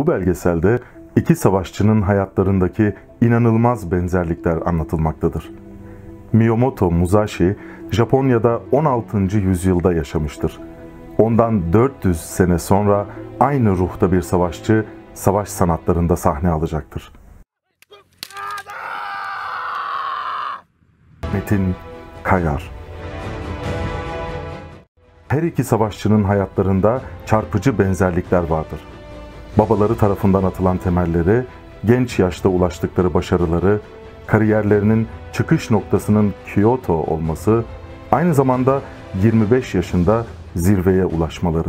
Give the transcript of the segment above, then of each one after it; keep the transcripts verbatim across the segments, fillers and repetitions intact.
Bu belgeselde iki savaşçının hayatlarındaki inanılmaz benzerlikler anlatılmaktadır. Miyamoto Musashi, Japonya'da on altıncı yüzyılda yaşamıştır. Ondan dört yüz sene sonra aynı ruhta bir savaşçı, savaş sanatlarında sahne alacaktır. Metin Kayar. Her iki savaşçının hayatlarında çarpıcı benzerlikler vardır. Babaları tarafından atılan temelleri, genç yaşta ulaştıkları başarıları, kariyerlerinin çıkış noktasının Kyoto olması, aynı zamanda yirmi beş yaşında zirveye ulaşmaları.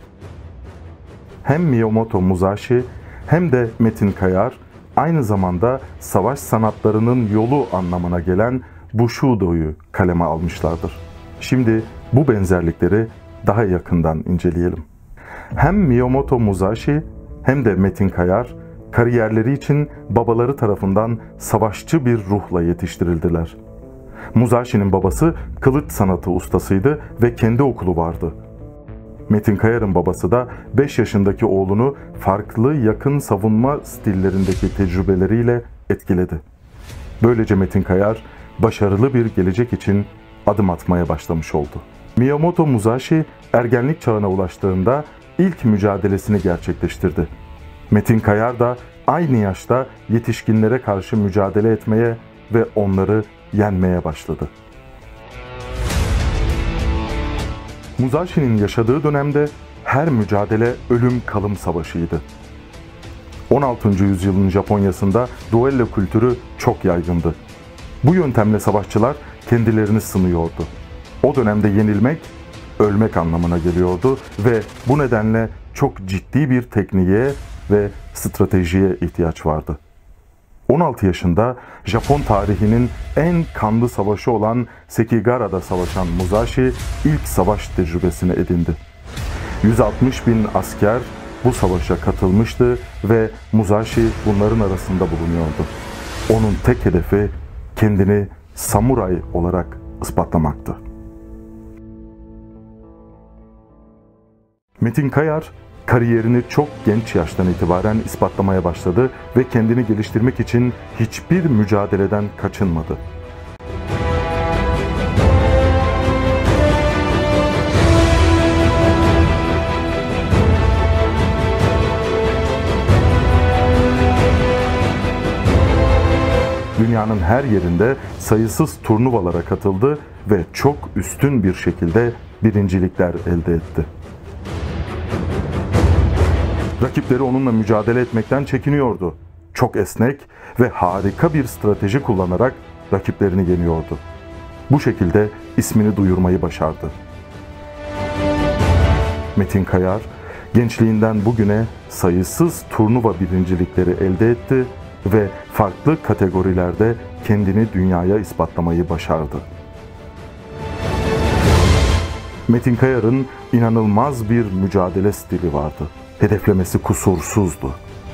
Hem Miyamoto Musashi hem de Metin Kayar aynı zamanda savaş sanatlarının yolu anlamına gelen Bushido'yu kaleme almışlardır. Şimdi bu benzerlikleri daha yakından inceleyelim. Hem Miyamoto Musashi hem de Metin Kayar kariyerleri için babaları tarafından savaşçı bir ruhla yetiştirildiler. Musashi'nin babası kılıç sanatı ustasıydı ve kendi okulu vardı. Metin Kayar'ın babası da beş yaşındaki oğlunu farklı yakın savunma stillerindeki tecrübeleriyle etkiledi. Böylece Metin Kayar başarılı bir gelecek için adım atmaya başlamış oldu. Miyamoto Musashi ergenlik çağına ulaştığında ilk mücadelesini gerçekleştirdi. Metin Kayar da aynı yaşta yetişkinlere karşı mücadele etmeye ve onları yenmeye başladı. Musashi'nin yaşadığı dönemde her mücadele ölüm kalım savaşıydı. on altıncı yüzyılın Japonya'sında duello kültürü çok yaygındı. Bu yöntemle savaşçılar kendilerini sınıyordu. O dönemde yenilmek, ölmek anlamına geliyordu ve bu nedenle çok ciddi bir tekniğe ve stratejiye ihtiyaç vardı. on altı yaşında Japon tarihinin en kanlı savaşı olan Sekigara'da savaşan Musashi ilk savaş tecrübesini edindi. yüz altmış bin asker bu savaşa katılmıştı ve Musashi bunların arasında bulunuyordu. Onun tek hedefi kendini samuray olarak ispatlamaktı. Metin Kayar kariyerini çok genç yaştan itibaren ispatlamaya başladı ve kendini geliştirmek için hiçbir mücadeleden kaçınmadı. Dünyanın her yerinde sayısız turnuvalara katıldı ve çok üstün bir şekilde birincilikler elde etti. Rakipleri onunla mücadele etmekten çekiniyordu. Çok esnek ve harika bir strateji kullanarak rakiplerini yeniyordu. Bu şekilde ismini duyurmayı başardı. Metin Kayar, gençliğinden bugüne sayısız turnuva birincilikleri elde etti ve farklı kategorilerde kendini dünyaya ispatlamayı başardı. Metin Kayar'ın inanılmaz bir mücadele stili vardı. Hedeflemesi kusursuzdu.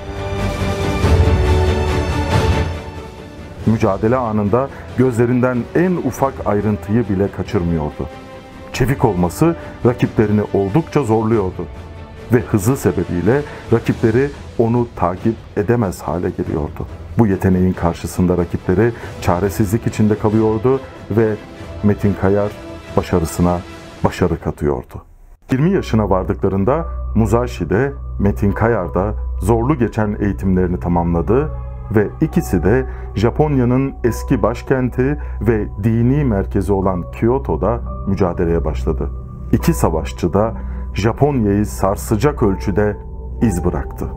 Mücadele anında gözlerinden en ufak ayrıntıyı bile kaçırmıyordu. Çevik olması rakiplerini oldukça zorluyordu ve hızı sebebiyle rakipleri onu takip edemez hale geliyordu. Bu yeteneğin karşısında rakipleri çaresizlik içinde kalıyordu ve Metin Kayar başarısına başarı katıyordu. yirmi yaşına vardıklarında Musashi de Metin Kayar da zorlu geçen eğitimlerini tamamladı ve ikisi de Japonya'nın eski başkenti ve dini merkezi olan Kyoto'da mücadeleye başladı. İki savaşçı da Japonya'yı sarsacak ölçüde iz bıraktı.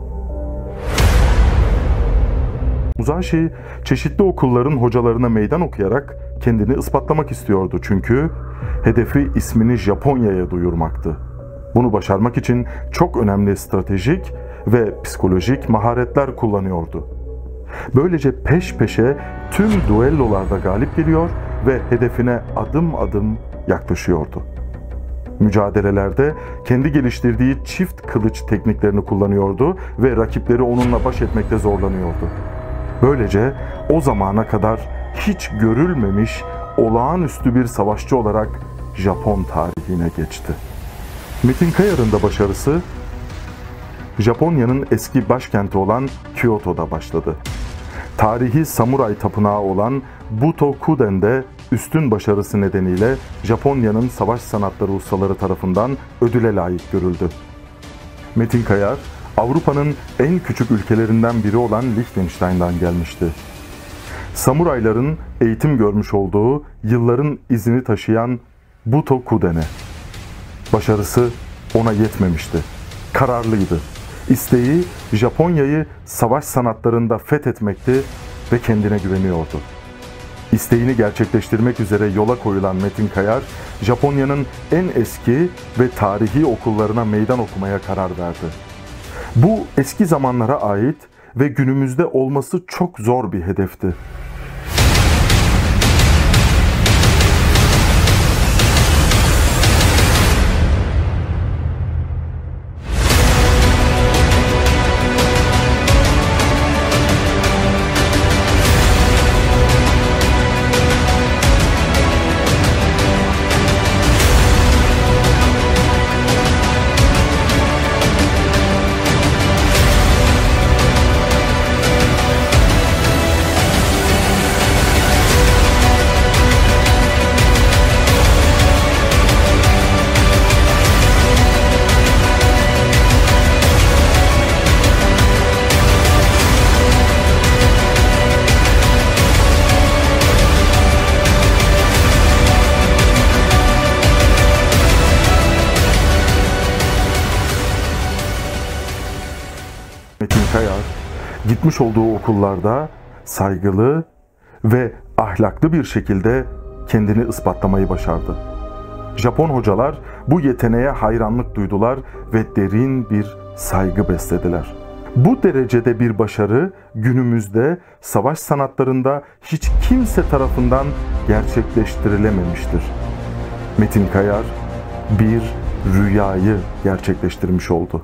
Musashi çeşitli okulların hocalarına meydan okuyarak kendini ispatlamak istiyordu çünkü hedefi ismini Japonya'ya duyurmaktı. Bunu başarmak için çok önemli stratejik ve psikolojik maharetler kullanıyordu. Böylece peş peşe tüm düellolarda galip geliyor ve hedefine adım adım yaklaşıyordu. Mücadelelerde kendi geliştirdiği çift kılıç tekniklerini kullanıyordu ve rakipleri onunla baş etmekte zorlanıyordu. Böylece o zamana kadar hiç görülmemiş olağanüstü bir savaşçı olarak Japon tarihine geçti. Metin Kayar'ın da başarısı Japonya'nın eski başkenti olan Kyoto'da başladı. Tarihi samuray tapınağı olan Butokuden'de üstün başarısı nedeniyle Japonya'nın savaş sanatları ustaları tarafından ödüle layık görüldü. Metin Kayar, Avrupa'nın en küçük ülkelerinden biri olan Liechtenstein'dan gelmişti. Samurayların eğitim görmüş olduğu yılların izini taşıyan Butokuden'e. Başarısı ona yetmemişti. Kararlıydı. İsteği Japonya'yı savaş sanatlarında fethetmekti ve kendine güveniyordu. İsteğini gerçekleştirmek üzere yola koyulan Metin Kayar, Japonya'nın en eski ve tarihi okullarına meydan okumaya karar verdi. Bu eski zamanlara ait ve günümüzde olması çok zor bir hedefti. Metin Kayar, gitmiş olduğu okullarda saygılı ve ahlaklı bir şekilde kendini ispatlamayı başardı. Japon hocalar bu yeteneğe hayranlık duydular ve derin bir saygı beslediler. Bu derecede bir başarı günümüzde savaş sanatlarında hiç kimse tarafından gerçekleştirilememiştir. Metin Kayar bir rüyayı gerçekleştirmiş oldu.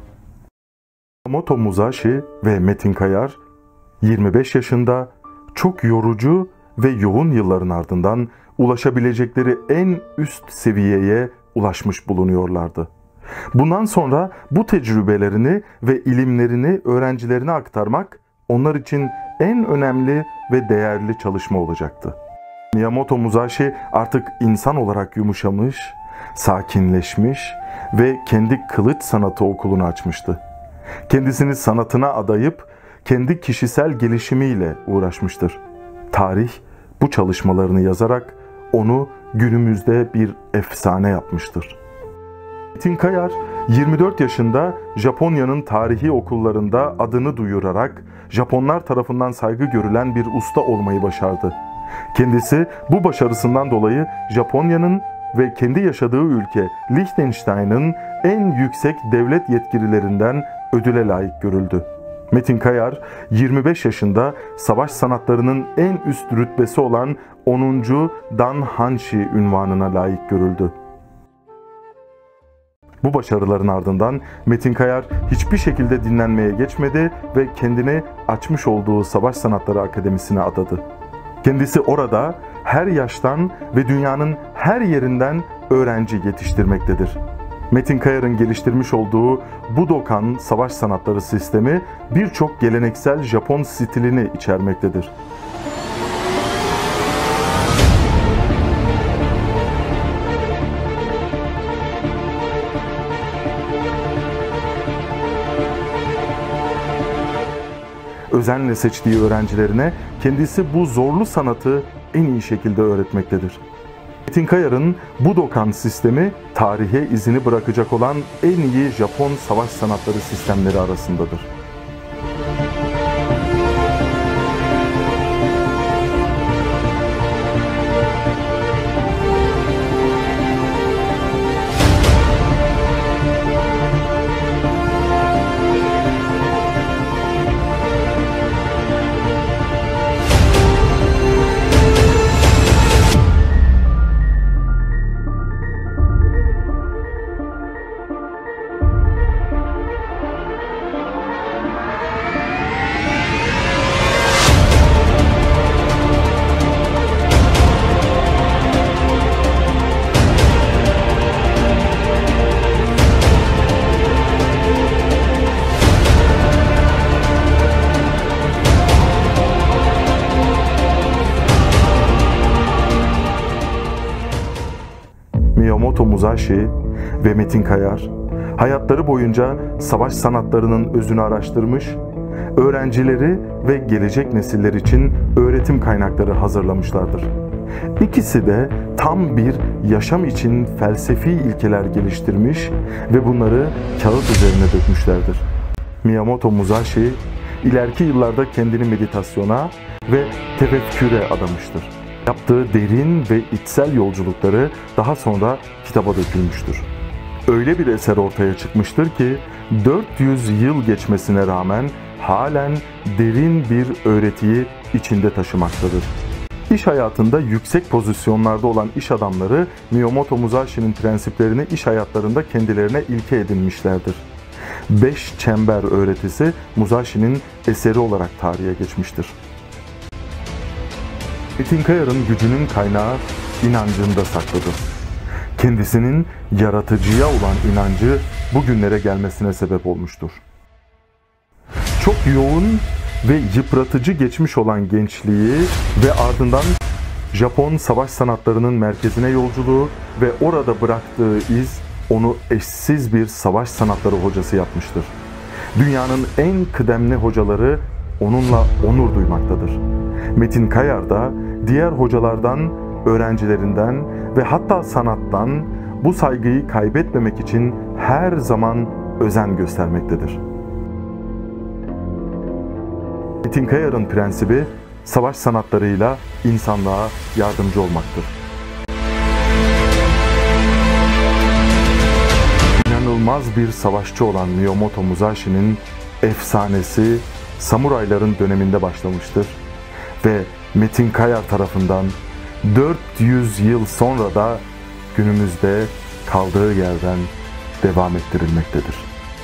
Miyamoto Musashi ve Metin Kayar yirmi beş yaşında çok yorucu ve yoğun yılların ardından ulaşabilecekleri en üst seviyeye ulaşmış bulunuyorlardı. Bundan sonra bu tecrübelerini ve ilimlerini öğrencilerine aktarmak onlar için en önemli ve değerli çalışma olacaktı. Miyamoto Musashi artık insan olarak yumuşamış, sakinleşmiş ve kendi kılıç sanatı okulunu açmıştı. Kendisini sanatına adayıp kendi kişisel gelişimiyle uğraşmıştır. Tarih bu çalışmalarını yazarak onu günümüzde bir efsane yapmıştır. Metin Kayar yirmi dört yaşında Japonya'nın tarihi okullarında adını duyurarak Japonlar tarafından saygı görülen bir usta olmayı başardı. Kendisi bu başarısından dolayı Japonya'nın ve kendi yaşadığı ülke Liechtenstein'ın en yüksek devlet yetkililerinden ödüle layık görüldü. Metin Kayar yirmi beş yaşında savaş sanatlarının en üst rütbesi olan onuncu Dan Hanshi ünvanına layık görüldü. Bu başarıların ardından Metin Kayar hiçbir şekilde dinlenmeye geçmedi ve kendini açmış olduğu Savaş Sanatları Akademisi'ne adadı. Kendisi orada her yaştan ve dünyanın her yerinden öğrenci yetiştirmektedir. Metin Kayar'ın geliştirmiş olduğu Budokan savaş sanatları sistemi birçok geleneksel Japon stilini içermektedir. Özenle seçtiği öğrencilerine kendisi bu zorlu sanatı en iyi şekilde öğretmektedir. Metin Kayar'ın Budokan sistemi tarihe izini bırakacak olan en iyi Japon savaş sanatları sistemleri arasındadır. Miyamoto Musashi ve Metin Kayar, hayatları boyunca savaş sanatlarının özünü araştırmış, öğrencileri ve gelecek nesiller için öğretim kaynakları hazırlamışlardır. İkisi de tam bir yaşam için felsefi ilkeler geliştirmiş ve bunları kağıt üzerine dökmüşlerdir. Miyamoto Musashi, ileriki yıllarda kendini meditasyona ve tefekküre adamıştır. Yaptığı derin ve içsel yolculukları daha sonra kitaba dökülmüştür. Öyle bir eser ortaya çıkmıştır ki dört yüz yıl geçmesine rağmen halen derin bir öğretiyi içinde taşımaktadır. İş hayatında yüksek pozisyonlarda olan iş adamları Miyamoto Musashi'nin prensiplerini iş hayatlarında kendilerine ilke edinmişlerdir. Beş çember öğretisi Musashi'nin eseri olarak tarihe geçmiştir. Metin Kayar'ın gücünün kaynağı inancında saklıdır. Kendisinin yaratıcıya olan inancı bugünlere gelmesine sebep olmuştur. Çok yoğun ve yıpratıcı geçmiş olan gençliği ve ardından Japon savaş sanatlarının merkezine yolculuğu ve orada bıraktığı iz onu eşsiz bir savaş sanatları hocası yapmıştır. Dünyanın en kıdemli hocaları onunla onur duymaktadır. Metin Kayar da diğer hocalardan, öğrencilerinden ve hatta sanattan bu saygıyı kaybetmemek için her zaman özen göstermektedir. Metin Kayar'ın prensibi savaş sanatlarıyla insanlığa yardımcı olmaktır. İnanılmaz bir savaşçı olan Miyamoto Musashi'nin efsanesi Samurayların döneminde başlamıştır ve Metin Kayar tarafından dört yüz yıl sonra da günümüzde kaldığı yerden devam ettirilmektedir.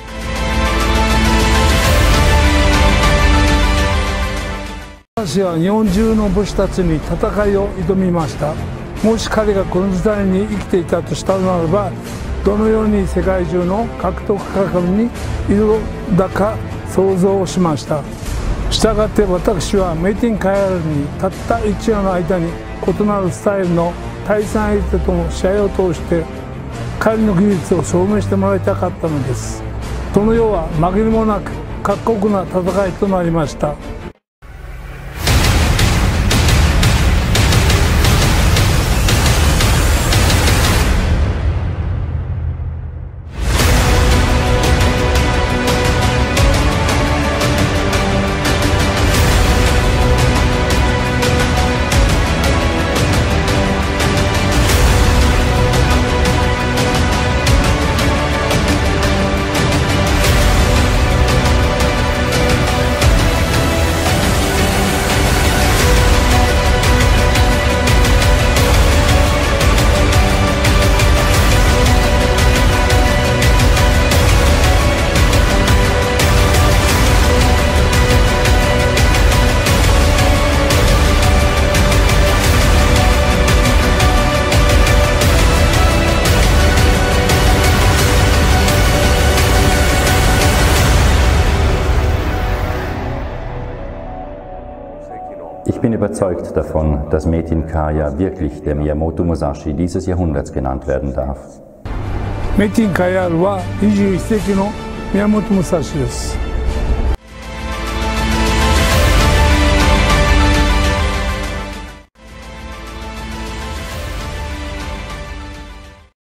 私は日本中の武士たちに戦いを挑みました。もし彼がこの時代に生きていたとしたならば、どのように世界中の格闘家に挑んだか想像しました。したがって私はメティン・カヤルにたった一夜の間に異なるスタイルの対戦相手との試合を通して彼の技術を証明してもらいたかったのです。その夜は紛れもなく過酷な戦いとなりました。 Ich bin überzeugt davon, dass Metin Kayar wirklich der Miyamoto Musashi dieses Jahrhunderts genannt werden darf. Metin Kayarはにじゅういっ世紀の宮本武蔵です。